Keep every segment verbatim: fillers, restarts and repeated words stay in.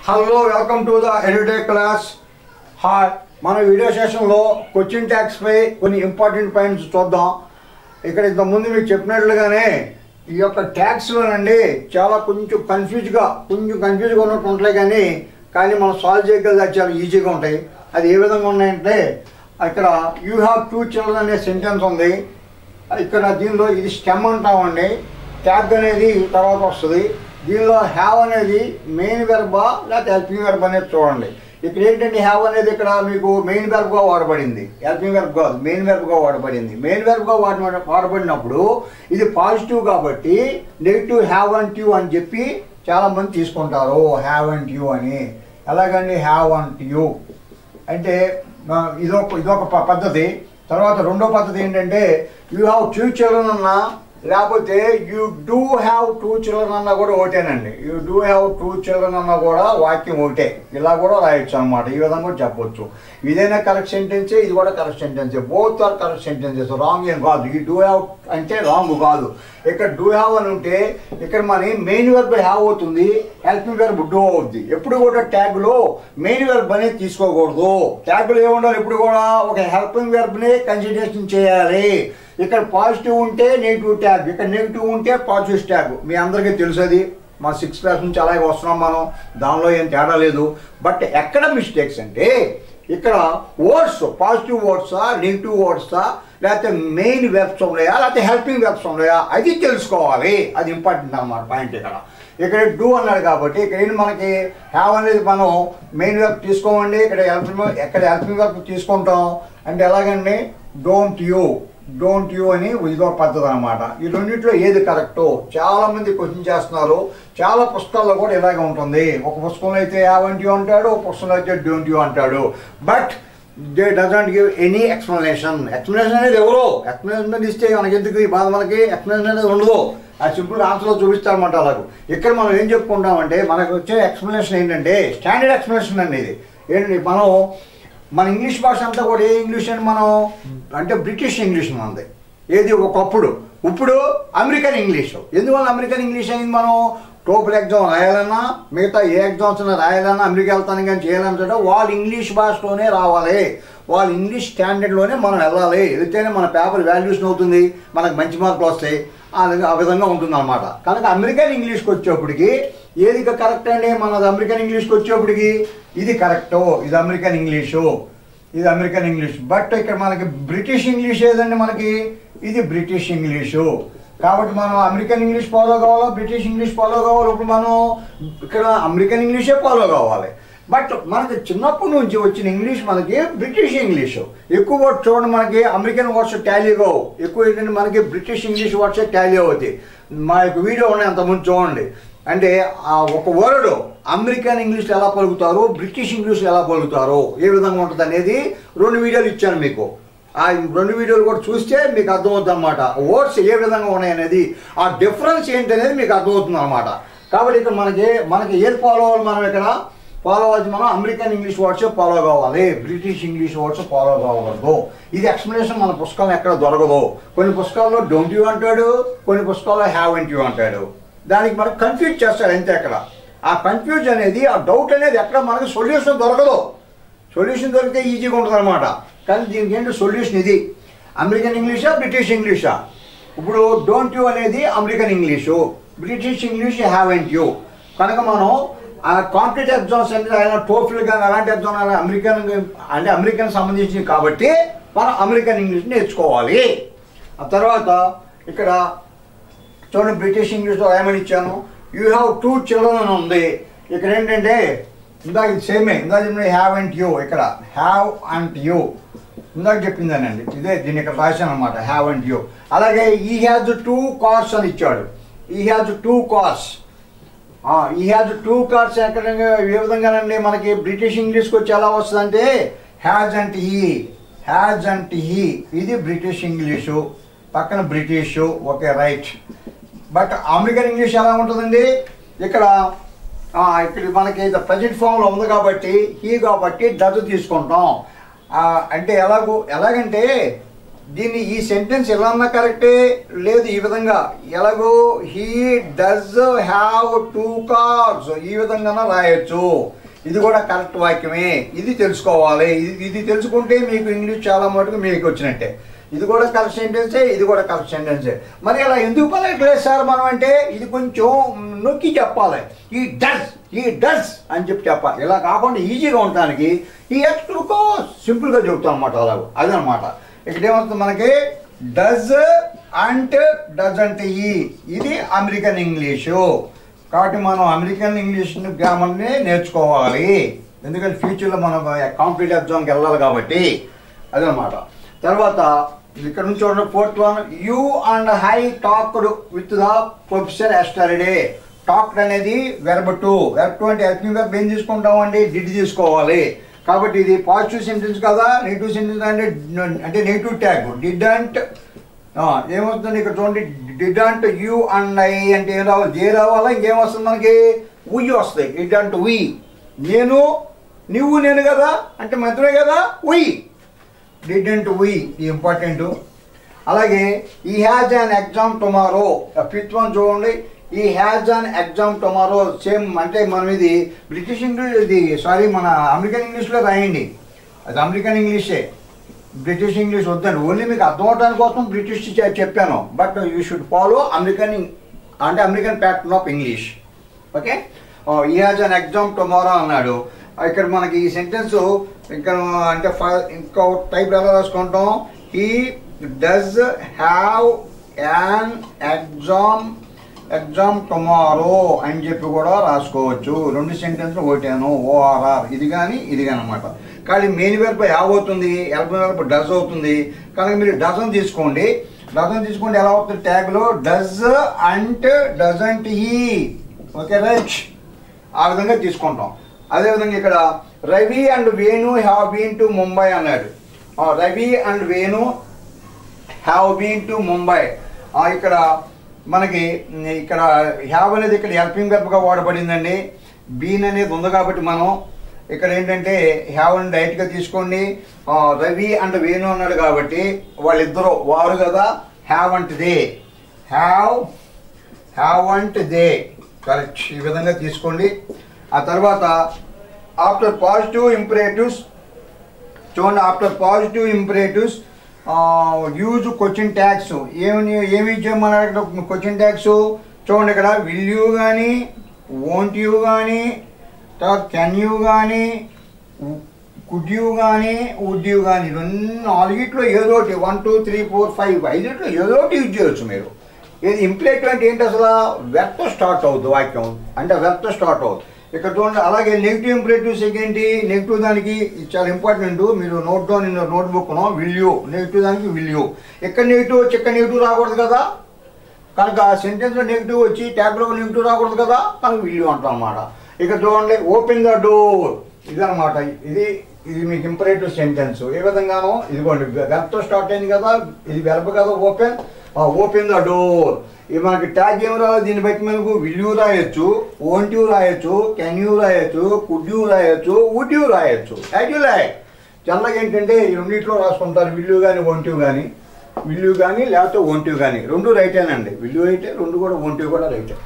Hello, welcome to the Edutech class. Hi, మన video సెషన్లో question tags పై కొన్ని ఇంపార్టెంట్ పాయింట్స్ చూద్దాం. ఇక్కడ ఇంత ముందు మీకు చెప్పినట్లుగానే ఈ యొక్క ట్యాగ్స్లోనండి చాలా కొంచెం కన్ఫ్యూజ్గా కొంచెం కన్ఫ్యూజ్గా ఉన్నట్టు ఉంటాయి, కానీ కానీ మనం సాల్వ్ చేయగలిగే చాలా ఈజీగా ఉంటాయి. అది ఏ విధంగా ఉన్నాయంటే, ఇక్కడ యూ హ్యావ్ టూ చిల్డ్రన్ అనే సెంటెన్స్ ఉంది. ఇక్కడ దీనిలో ఇది స్టెమ్ అంటామండి. ట్యాగ్ అనేది తర్వాత వస్తుంది. దీనిలో హ్యావ్ అనేది మెయిన్ వెర్బా లేకపోతే హెల్పింగ్ వెర్బ్ అనేది చూడండి. ఇక్కడ ఏంటంటే హ్యావ్ అనేది ఇక్కడ మీకు మెయిన్ వెర్బ్గా వాడబడింది, హెల్పింగ్ వెర్బ్ కాదు, మెయిన్ వెర్బ్గా వాడబడింది. మెయిన్ వెర్బ్గా వాడ వాడబడినప్పుడు ఇది పాజిటివ్ కాబట్టి నెగిటివ్ హ్యావ్ అండ్ యూ అని చెప్పి చాలామంది తీసుకుంటారు, హ్యావ్ అండ్ యూ అని. ఎలాగండి హ్యావ్ అండ్ యూ అంటే ఇదొక ఇదొక పద్ధతి. తర్వాత రెండో పద్ధతి ఏంటంటే యూ హ్యావ్ టూ చిల్డ్రన్ అన్నా లేకపోతే you do have two children అన్నా కూడా ఒకటేనండి. You do have two children అన్నా కూడా వాక్యం ఒకటే, ఇలా కూడా రాయొచ్చు అనమాట. ఈ విధంగా కూడా చెప్పొచ్చు. ఇదైనా కరెక్ట్ సెంటెన్సే, ఇది కూడా కరెక్ట్ సెంటెన్సే. Both are correct sentences. Wrong ఏం కాదు. ఈ డూ హ్యావ్ అంటే రాంగ్ కాదు. ఇక్కడ డూ హ్యావ్ అని ఉంటే ఇక్కడ మన మెయిన్ వెర్బ్ హ్యావ్ అవుతుంది, హెల్పింగ్ వెర్బ్ డూ అవుద్ది. ఎప్పుడు కూడా ట్యాగ్లో మెయిన్ వెర్బ్ అనేది తీసుకోకూడదు. ట్యాగ్లో ఏముండాలి, ఎప్పుడు కూడా ఒక హెల్పింగ్ వెర్బ్ని కన్సిడరేషన్ చేయాలి. ఇక్కడ పాజిటివ్ ఉంటే నెగిటివ్ ట్యాగ్, ఇక్కడ నెగిటివ్ ఉంటే పాజిటివ్ ట్యాగ్. మీ అందరికీ తెలుసు, అది మా సిక్స్త్ క్లాస్ నుంచి అలాగే వస్తున్నాం మనం, దానిలో ఏం తేడా లేదు. బట్ ఎక్కడ మిస్టేక్స్ అంటే ఇక్కడ వర్డ్స్ పాజిటివ్ వర్డ్సా నెగిటివ్ వర్డ్సా లేకపోతే మెయిన్ వెర్బ్స్ ఉన్నాయా లేకపోతే హెల్పింగ్ వెర్బ్స్ ఉన్నాయా అది తెలుసుకోవాలి. అది ఇంపార్టెంట్ అన్నమాట పాయింట్. ఇక్కడ ఇక్కడ డూ అన్నాడు కాబట్టి ఇక్కడ ఏంటి మనకి హ్యావ్ అనేది మనం మెయిన్ వెర్బ్ తీసుకోమండి, ఇక్కడ హెల్పింగ్ ఎక్కడ హెల్పింగ్ వెర్బ్ తీసుకుంటాం అంటే ఎలాగండి డోంట్ యూ డోంట్ యూ అని ఇదొక పద్ధతి అనమాట. ఈ రెండింటిలో ఏది కరెక్టో చాలా మంది క్వశ్చన్ చేస్తున్నారు. చాలా పుస్తకాల్లో కూడా ఇలాగే ఉంటుంది. ఒక పుస్తకంలో అయితే హ్యావ్ అండ్ యూ అంటాడు, ఒక పుస్తకంలో అయితే డోంట్ యూ అంటాడు. But they doesn't give any explanation. Explanation అనేది ఎవరో ఎక్స్ప్లెనేషన్ ఇస్తే మనకి ఎందుకు ఈ బాధ, మనకి ఎక్స్ప్లెనేషన్ అనేది ఉండదు. ఆ సింపుల్ ఆన్సర్లో చూపిస్తారన్నమాట. అలాగూ ఇక్కడ మనం ఏం చెప్పుకుంటామంటే మనకు వచ్చే ఎక్స్ప్లెనేషన్ ఏంటంటే స్టాండర్డ్ ఎక్స్ప్లెనేషన్ అండి. ఇది ఏంటంటే మనం మన ఇంగ్లీష్ భాష అంతా కూడా ఏ ఇంగ్లీష్ అని మనం అంటే బ్రిటిష్ ఇంగ్లీష్ మనది. ఏది ఒకప్పుడు, ఇప్పుడు అమెరికన్ ఇంగ్లీష్. ఎందువల్ల అమెరికన్ ఇంగ్లీష్ అయింది? మనం టోఫెల్ ఎగ్జామ్ రాయాలన్నా మిగతా ఏ ఎగ్జామ్స్ అయినా రాయాలన్నా అమెరికా వెళ్తాను కానీ చేయాలన్నా వాళ్ళు ఇంగ్లీష్ భాషలోనే రావాలి, వాళ్ళు ఇంగ్లీష్ స్టాండర్డ్లోనే మనం వెళ్ళాలి. వెళ్తేనే మన పేపర్ వాల్యూషన్ అవుతుంది, మనకు మంచి మార్కులు వస్తాయి. ఆ విధంగా ఉంటుంది అనమాట. కనుక అమెరికన్ ఇంగ్లీష్కి వచ్చేప్పటికి ఏది కరెక్ట్ అండి? మనది అమెరికన్ ఇంగ్లీష్కి వచ్చేప్పటికి ఇది కరెక్టు, ఇది అమెరికన్ ఇంగ్లీషు, ఇది అమెరికన్ ఇంగ్లీష్. బట్ ఇక్కడ మనకి బ్రిటిష్ ఇంగ్లీష్ ఏదండి? మనకి ఇది బ్రిటిష్ ఇంగ్లీషు. కాబట్టి మనం అమెరికన్ ఇంగ్లీష్ ఫాలో కావాలా, బ్రిటిష్ ఇంగ్లీష్ ఫాలో కావాలి. ఇప్పుడు మనం ఇక్కడ అమెరికన్ ఇంగ్లీషే ఫాలో కావాలి. బట్ మనకి చిన్నప్పటి నుంచి వచ్చిన ఇంగ్లీష్ మనకి బ్రిటిష్ ఇంగ్లీషు. ఎక్కువ వర్డ్స్ చూడండి, మనకి అమెరికన్ వర్డ్స్ టాలీ కావు. ఎక్కువ ఏంటంటే మనకి బ్రిటిష్ ఇంగ్లీష్ వర్డ్సే టాలీ అవుతాయి. మా యొక్క వీడియో ఉన్నాయి అంతకుముందు చూడండి. అంటే ఆ ఒక వర్డ్ అమెరికన్ ఇంగ్లీష్ ఎలా పలుకుతారు, బ్రిటిష్ ఇంగ్లీష్ ఎలా పలుకుతారు, ఏ విధంగా ఉంటుంది అనేది రెండు వీడియోలు ఇచ్చాను మీకు. ఆ రెండు వీడియోలు కూడా చూస్తే మీకు అర్థమవుతుంది అనమాట. వర్డ్స్ ఏ విధంగా ఉన్నాయనేది, ఆ డిఫరెన్స్ ఏంటి అనేది మీకు అర్థమవుతుంది అనమాట. కాబట్టి ఇక్కడ మనకి మనకి ఏది ఫాలో అవ్వాలి, మనం ఇక్కడ ఫాలో అవ్వాలి, మనం అమెరికన్ ఇంగ్లీష్ వర్డ్స్ ఫాలో కావాలి, బ్రిటిష్ ఇంగ్లీష్ వర్డ్స్ ఫాలో కావకూడదు. ఇది ఎక్స్ప్లెనేషన్ మన పుస్తకాలు ఎక్కడ దొరకదు. కొన్ని పుస్తకాల్లో డోంట్ యూ అంటాడు, కొన్ని పుస్తకాల్లో హ్యావ్ అండ్ యూ అంటాడు. దానికి మనకు కన్ఫ్యూజ్ చేస్తాడు అంతే. అక్కడ ఆ కన్ఫ్యూజ్ అనేది, ఆ డౌట్ అనేది ఎక్కడ మనకి సొల్యూషన్ దొరకదు. సొల్యూషన్ దొరికితే ఈజీగా ఉంటుంది అనమాట. కానీ దీనికి ఏంటి సొల్యూషన్? ఇది అమెరికన్ ఇంగ్లీషా బ్రిటిష్ ఇంగ్లీషా? ఇప్పుడు డోంట్ యూ అనేది American English, British English have and you. కనుక మనం ఆ కాంపిటేటివ్ ఎగ్జామ్స్ అంటే ఆయన టోఫెల్ కానీ అలాంటి ఎగ్జామ్ అమెరికన్ అంటే అమెరికన్ సంబంధించింది కాబట్టి మనం అమెరికన్ ఇంగ్లీష్ నేర్చుకోవాలి. ఆ తర్వాత ఇక్కడ చూడండి, బ్రిటిష్ ఇంగ్లీష్లో ఏమని ఇచ్చాను, యూ హ్యావ్ టూ చిల్డ్రన్ అని ఉంది. ఇక్కడ ఏంటంటే ఇందాక ఇది సేమే, ఇందాక చెప్పిన హ్యావ్ అండ్ యూ, ఇక్కడ హ్యావ్ అండ్ యూ ఇందాక చెప్పిందానండి. ఇదే దీన్ని ఇక్కడ రాశాను అనమాట, హ్యావ్ అండ్ యూ. అలాగే ఈ హ్యాజ్ టూ కార్స్ అని ఇచ్చాడు. He has two cars, he has two cars ఎక్కడ ఏ విధంగానండి మనకి బ్రిటిష్ ఇంగ్లీష్కి వచ్చి ఎలా వస్తుందంటే has and he, has and he. ఇది బ్రిటిష్ ఇంగ్లీషు, పక్కన British, okay right. But American English ఎలా ఉంటుందండి? ఇక్కడ ఇక్కడ మనకి ప్రజెంట్ ఫామ్లో ఉంది కాబట్టి హీ కాబట్టి డజ్ తీసుకుంటాం. అంటే ఎలాగో ఎలాగంటే దీన్ని ఈ సెంటెన్స్ ఎలా అన్నా కరెక్టే, లేదు ఈ విధంగా ఎలాగో he does have two cars ఈ విధంగా రాయొచ్చు. ఇది కూడా కరెక్ట్ వాక్యమే. ఇది తెలుసుకోవాలి. ఇది ఇది తెలుసుకుంటే మీకు ఇంగ్లీష్ చాలా మటుకు మీకు వచ్చినట్టే. ఇది కూడా కరెక్ట్ సెంటెన్సే, ఇది కూడా కరెక్ట్ సెంటెన్సే. మరి అలా ఎందుకు పలకలేదు సార్ మనం అంటే ఇది కొంచెం నొక్కి చెప్పాలి. ఈ డస్ ఈ డస్ అని చెప్పి చెప్పాలి. ఇలా కాకుండా ఈజీగా ఉండటానికి ఈ ఎక్స్ట్రూకో సింపుల్గా చెబుతాం అనమాట. అలాగ అదనమాట. ఇక్కడ ఏమవుతుంది మనకి డస్ అండ్ డస్ అంటే ఈ ఇది అమెరికన్ ఇంగ్లీషు. కాబట్టి మనం అమెరికన్ ఇంగ్లీష్ గ్రామర్ని నేర్చుకోవాలి. ఎందుకంటే ఫ్యూచర్లో మనం కాంపిటేటివ్ ఎగ్జామ్కి వెళ్ళాలి కాబట్టి అదనమాట. తర్వాత ఇక్కడ నుంచి చూడండి fourth one, you and I talked with the professor yesterday. Talked అనేది వెర్బ్ టు. వెర్బ్ టు అంటే హెల్పింగ్ వెర్బ్ ఏం తీసుకుంటామండి, డిడ్ తీసుకోవాలి. కాబట్టి ఇది పాజిటివ్ సెంటెన్స్ కదా. నెగిటివ్ సెంటెన్స్ అంటే అంటే నెగిటివ్ ట్యాగ్ డిడంట్ ఏమవుతుంది ఇక్కడ చూడండి. డిడంట్ యూ అండ్ ఐ అంటే ఏం రావాలి, దే రావాలా, ఇంకేం వస్తుంది మనకి ఉయ్ వస్తాయి. డిడంట్ వి నేను నువ్వు నేను కదా అంటే మధ్యలో కదా ఉయ్. Didn't we important. అలాగే he has an exam tomorrow. Fifth one చూడండి, he has an exam tomorrow. Same అంటే మనం ఇది బ్రిటిష్ ఇంగ్లీష్, ఇది సారీ మన అమెరికన్ ఇంగ్లీష్లో రాయండి. అది అమెరికన్ ఇంగ్లీషే, బ్రిటిష్ ఇంగ్లీష్ వద్దండి. ఓన్లీ మీకు అర్థం అవడానికి కోసం బ్రిటిష్ చెప్పాను. But you should follow American అంటే American pattern of English. Okay. He has an exam tomorrow అన్నాడు. ఇక్కడ మనకి ఈ సెంటెన్స్ ఇంకా అంటే ఇంకో టైప్ ఎలా రాసుకుంటాం, he does have an exam exam tomorrow అని చెప్పి కూడా రాసుకోవచ్చు. రెండు సెంటెన్స్లు ఒకటాను ఓఆర్ఆర్ ఇది కానీ ఇది కానీ అనమాట. కానీ మెయిన్ వెర్బ్ యావ్ అవుతుంది, హెల్పింగ్ వెర్బ్ డస్ అవుతుంది. కనుక మీరు డజన్ తీసుకోండి. డజన్ తీసుకోండి ఎలా అవుతుంది ట్యాగ్లో does and doesn't he. Okay right, ఆ విధంగా తీసుకుంటాం. అదేవిధంగా ఇక్కడ Ravi and Venu have been to Mumbai అన్నాడు. Ravi and Venu have been to Mumbai. ఇక్కడ మనకి ఇక్కడ హ్యావ్ అనేది ఇక్కడ హెల్పింగ్ వెర్బ్గా వాడబడిందండి. బీన్ అనేది ఉంది కాబట్టి మనం ఇక్కడ ఏంటంటే హ్యావ్ అని డైరెక్ట్గా తీసుకోండి. రవి అండ్ వేణు అన్నాడు కాబట్టి వాళ్ళిద్దరూ వారు కదా, haven't they, have haven't they correct. ఈ విధంగా తీసుకోండి. ఆ తర్వాత ఆఫ్టర్ పాజిటివ్ ఇంపరేటివ్స్ చూడండి. After positive imperatives use question tags. ఏమి ఏమి ఇచ్చామన్నాడు క్వశ్చన్ ట్యాగ్స్ చూడండి. ఇక్కడ విల్ యూ కానీ, వోంట్ యూ కానీ, తర్వాత కెన్ యూ కానీ, కుడ్ యూ కానీ, వుడ్ యూ కానీ, రెండు నాలుగిట్లో ఏదో ఒకటి one two three four five ఐదిట్లో ఏదో ఒకటి యూజ్ చేయొచ్చు మీరు. ఇది ఇంప్లేటివ్ అంటే ఏంటి అసలు వెర్బ్తో స్టార్ట్ అవుతుంది వాక్యం అంటే వెర్బ్తో స్టార్ట్ అవుతుంది. ఇక్కడ చూడండి. అలాగే నెగిటివ్ ఇంపరేటివ్స్ ఏంటి, నెగిటివ్ దానికి చాలా ఇంపార్టెంట్. మీరు నోట్ డౌన్ ఇన్ నోట్ బుక్లో విల్యూ, నెగిటివ్ దానికి విల్యూ. ఎక్కడ నెగిటివ్ వచ్చి ఎక్కడ నెగిటివ్ రాకూడదు కదా. కనుక సెంటెన్స్లో నెగిటివ్ వచ్చి ట్యాగ్లో నెగిటివ్ రాకూడదు కదా, కనుక విల్యూ అంటాం అన్నమాట. ఇక్కడ చూడండి ఓపెన్ ద డోర్ ఇదనమాట. ఇది ఇది మీకు ఇంపరేటివ్ సెంటెన్స్. ఏ విధంగానో ఇదిగోండి వెర్బ్తో స్టార్ట్ అయింది కదా, ఇది వెర్బ్ కదా ఓపెన్. Open the door. ఇది మనకి ట్యాగ్ ఏమి రావాలి, దీన్ని బట్టి మనకు విల్ యూ రాయొచ్చు, వోంట్ యూ రాయొచ్చు, కెన్ యూ రాయొచ్చు, కుడ్ యూ రాయొచ్చు, వుడ్ యూ రాయొచ్చు, యాడ్ యూ లైక్. జనరల్గా ఏంటంటే ఈ రెండింటిలో రాసుకుంటారు విల్ యూ కానీ వోంట్ యూ కానీ. విల్ యూ కానీ లేకపోతే వోంట్ యూ కానీ రెండు రైటేనండి. విల్ యూ రైటే, రెండు కూడా వోంట్ యూ కూడా రైటే.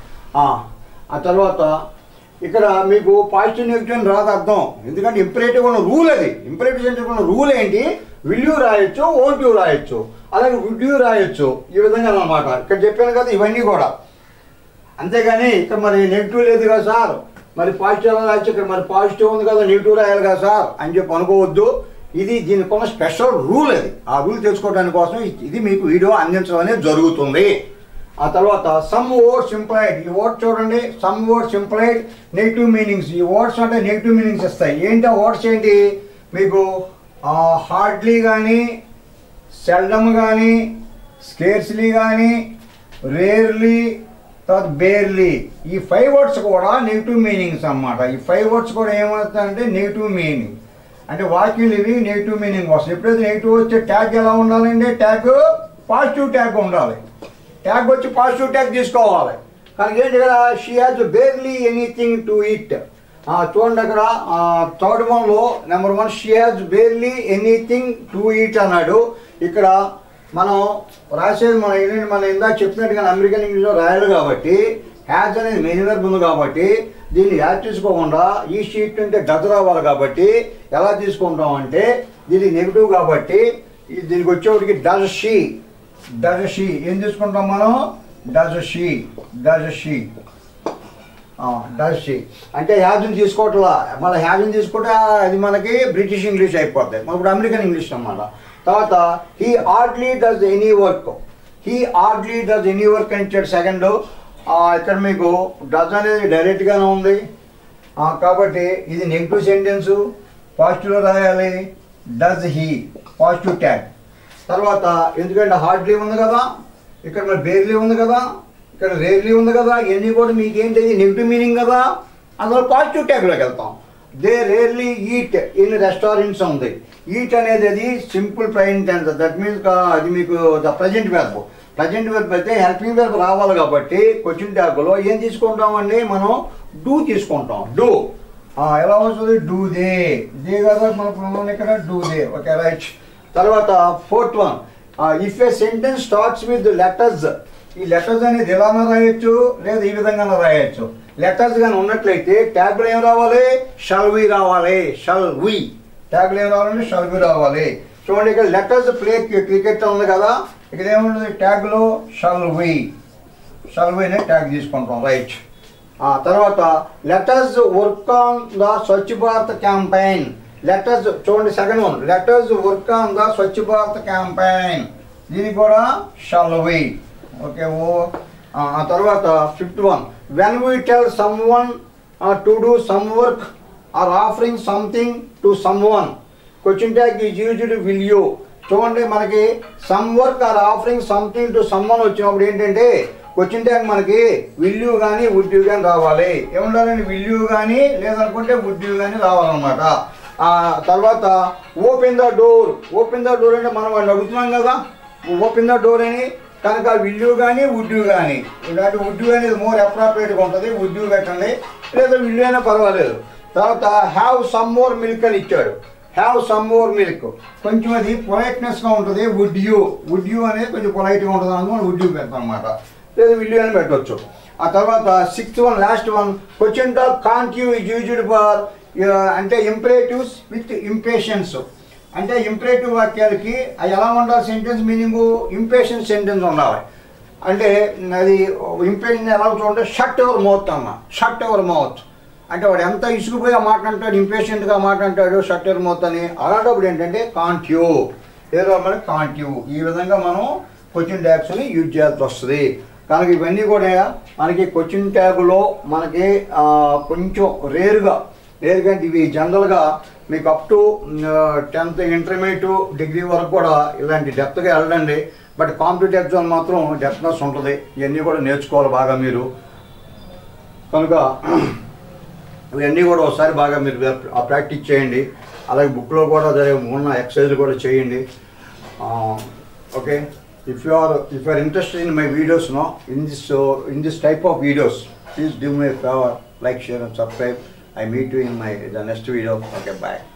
ఆ తర్వాత ఇక్కడ మీకు పాజిటివ్ నెగిటివ్ రాదు అర్థం. ఎందుకంటే ఇంపరేటివ్ ఉన్న రూల్ అది. ఇంపరేటివ్ సెంటెన్స్ ఉన్న రూల్ ఏంటి, విల్ యూ రాయొచ్చు, వోంట్ యూ రాయొచ్చు, అలాగే వుడ్ యూ రాయొచ్చు. ఈ విధంగా అనమాట. ఇక్కడ చెప్పాను కదా ఇవన్నీ కూడా. అంతేగాని ఇక్కడ మరి నెగిటివ్ లేదు కదా సార్, మరి పాజిటివ్ రాయొచ్చు, ఇక్కడ మరి పాజిటివ్ ఉంది కదా నెగిటివ్ రాయాలి కదా సార్ అని చెప్పి అనుకోవద్దు. ఇది దీనికి ఉన్న స్పెషల్ రూల్ అది. ఆ రూల్ తెలుసుకోవడానికి కోసం ఇది మీకు వీడియో అందించడం అనేది జరుగుతుంది. ఆ తర్వాత సమ్ వర్డ్స్ ఇంప్లైడ్. ఈ వర్డ్ చూడండి, some words implied negative meanings. ఈ వర్డ్స్ అంటే నెగిటివ్ మీనింగ్స్ ఇస్తాయి. ఏంటి ఆ వర్డ్స్ ఏంటి, మీకు హార్డ్లీ కానీ, సెల్డమ్ కానీ, స్కేర్స్లీ కానీ, రేర్లీ, తర్వాత బేర్లీ, ఈ ఫైవ్ వర్డ్స్ కూడా నెగిటివ్ మీనింగ్స్ అన్నమాట. ఈ ఫైవ్ వర్డ్స్ కూడా ఏమవుతాయంటే నెగిటివ్ మీనింగ్ అంటే వాక్యాలు ఇవి నెగిటివ్ మీనింగ్ వస్తాయి. ఎప్పుడైతే నెగిటివ్ వచ్చే ట్యాగ్ ఎలా ఉండాలంటే ట్యాగ్ పాజిటివ్ ట్యాగ్ ఉండాలి. ట్యాగ్ వచ్చి పాజిటివ్ ట్యాగ్ తీసుకోవాలి. కానీ ఏంటి కదా, she has barely anything to it. చూడండి అక్కడ థర్డ్ వన్లో number one she has barely anything to it అన్నాడు. ఇక్కడ మనం రాసేది మన ఏంటంటే మనం ఇందాక చెప్పినట్టుగా అమెరికన్ ఇంగ్లీష్లో రాయాలి కాబట్టి హ్యాజ్ అనేది మెయిన్ వర్బ్ ఉంది కాబట్టి దీన్ని యాడ్ తీసుకోకుండా ఈ షీట్ అంటే డజ్ రావాలి కాబట్టి ఎలా తీసుకుంటాం అంటే దీనికి నెగిటివ్ కాబట్టి దీనికి వచ్చేవాడికి డజ్ షీ డజ్ షీ ఏం తీసుకుంటాం మనం does she does she does she అంటే హ్యాజ్ని తీసుకోవట్లా మళ్ళీ హ్యాజ్ని తీసుకుంటే అది మనకి బ్రిటిష్ ఇంగ్లీష్ అయిపోద్ది మన ఇప్పుడు అమెరికన్ ఇంగ్లీష్ అన్నమాట. తర్వాత he hardly does any work he hardly does any work అని ఇచ్చాడు సెకండ్. ఇక్కడ మీకు డజ్ అనేది డైరెక్ట్గానే ఉంది కాబట్టి ఇది నెగిటివ్ సెంటెన్సు పాజిటివ్లో రాయాలి డజ్ హీ పాజిటివ్ ట్యాగ్. తర్వాత ఎందుకంటే హార్డ్లీ ఉంది కదా ఇక్కడ మరి బేర్లీ ఉంది కదా ఇక్కడ రేర్లీ ఉంది కదా ఇవన్నీ కూడా మీకు ఏంటి నెగిటివ్ మీనింగ్ కదా అందువల్ల పాజిటివ్ ట్యాగ్లోకి వెళ్తాం. They rarely eat in restaurants ఉంది. ఈట్ అనేది అది simple present tense that means అది మీకు the present verb present verb అయితే హెల్పింగ్ వెర్బ్ రావాలి కాబట్టి క్వశ్చన్ ట్యాగ్లో ఏం తీసుకుంటామండి మనం డూ తీసుకుంటాం. డూ ఎలా వస్తుంది డూ దే దే కదా మనం ఇక్కడ డూ దే ఓకే రైట్. తర్వాత fourth one if a sentence starts with letters ఈ లెటర్స్ అనేది ఎలానో రాయొచ్చు లేదా ఈ విధంగా రాయొచ్చు. లెటర్స్ కానీ ఉన్నట్లయితే ట్యాగ్లో ఏం రావాలి షల్ వి రావాలి షల్ వి ట్యాగ్లో ఏం రావాలంటే షల్ వి రావాలి. చూడండి ఇక్కడ లెటర్స్ ప్లే క్రికెట్ ఉంది కదా ఇక్కడ ఏముంటుంది ట్యాగ్లో షల్ వి షల్ వి అనే ట్యాగ్ తీసుకుంటాం రైట్. తర్వాత letters work on the Swachh Bharat campaign letters చూడండి second one letters work on the Swachh Bharat campaign దీనికి కూడా షల్ వి ఓకే ఓ. ఆ తర్వాత fifth one when we tell someone to do some work or offering something to someone question tag is used will you. చూడండి మనకి some work or offering something to someone వచ్చినప్పుడు ఏంటంటే question tag మనకి will you కానీ would you కానీ రావాలి. ఏముండాలండి will you కానీ లేదనుకుంటే వుడ్ యూ కానీ రావాలన్నమాట. తర్వాత open the door open the door అంటే మనం వాడిని అడుగుతున్నాం కదా ఓపెన్ ద డోర్ అని కనుక విల్ యూ కానీ వుడ్ యూ కానీ ఇలాంటి వుడ్ యూ అనేది మోర్ అప్రాప్రియేట్గా ఉంటుంది వుడ్ యూ పెట్టండి లేదా విల్ యూ అయినా పర్వాలేదు. తర్వాత హ్యావ్ సమ్ మోర్ మిల్క్ అని ఇచ్చాడు హ్యావ్ సమ్ మోర్ మిల్క్ కొంచెం అది పొలైట్నెస్గా ఉంటుంది వుడ్ యూ వుడ్ యూ అనేది కొంచెం పొలైట్గా ఉంటుంది అందుకని వుడ్ యూ పెడతాం అనమాట లేదా విల్ యూ అని పెట్టవచ్చు. ఆ తర్వాత sixth one last one question tag can't you is used for అంటే ఇంపరేటివ్స్ విత్ ఇంపేషన్స్ అంటే ఇంపరేటివ్ వాక్యాలకి అది ఎలా ఉండాలి సెంటెన్స్ మీనింగు ఇంపేషెంట్ సెంటెన్స్ ఉండాలి. అంటే అది ఇంపేషెంట్ ఎలా చూడంటే షట్ ఎవర్ మౌత్ అన్న షట్ ఎవర్ మౌత్ అంటే వాడు ఎంత ఇసుకుపోయి ఆ మాట అంటాడు ఇంపేషెంట్గా మాట అంటాడు షట్ ఎవర్ మౌత్ అని అలాంటప్పుడు ఏంటంటే కాంట్ యూ ఏదో మనకి కాంట్ యూ ఈ విధంగా మనం క్వశ్చన్ ట్యాగ్స్ని యూజ్ చేయాల్సి వస్తుంది. కనుక ఇవన్నీ కూడా మనకి క్వశ్చన్ ట్యాగులో మనకి కొంచెం రేరుగా రేరుగా అంటే ఇవి జనరల్గా మీకు up to tenth intermediate degree వరకు కూడా ఇలాంటి డెప్త్గా వెళ్ళండి. బట్ కాంపిటేటివ్ ఎగ్జామ్ మాత్రం డెప్త్నెస్ ఉంటుంది ఇవన్నీ కూడా నేర్చుకోవాలి బాగా మీరు. కనుక ఇవన్నీ కూడా ఒకసారి బాగా మీరు ప్రాక్టీస్ చేయండి. అలాగే బుక్లో కూడా ఉన్న ఎక్సర్సైజ్లు కూడా చేయండి. Okay if you are if you are interested in my videos no in this in this type of videos please give my favour like share and subscribe. I meet you in my the next video. Okay, bye.